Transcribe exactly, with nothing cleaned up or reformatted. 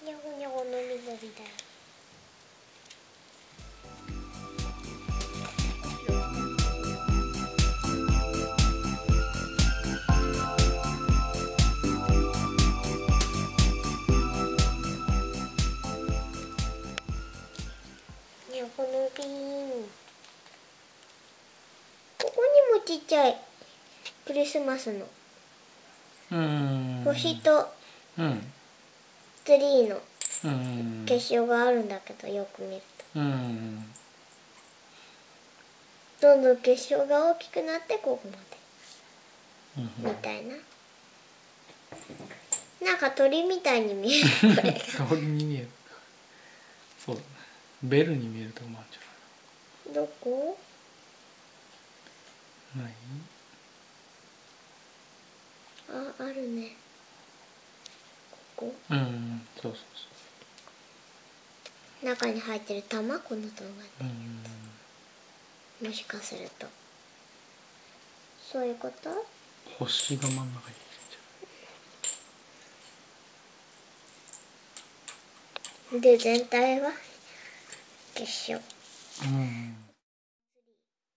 にょごにょごのびのびだよ。にょごのびーん。ここにもちっちゃいクリスマスの星とツリーの結晶があるんだけど、よく見るとどんどん結晶が大きくなってここまでみたいな。なんか鳥みたいに見える。これが鳥に見える。そうだね。ベルに見えるとこもあるんじゃない？どこ？ ない？ あ、あるね。ここ？ うん、そうそうそう。中に入ってる玉、この動画で。 うん、 もしかすると。そういうこと？ 星が真ん中にいるんじで、全体は結晶。 ゃん。うん。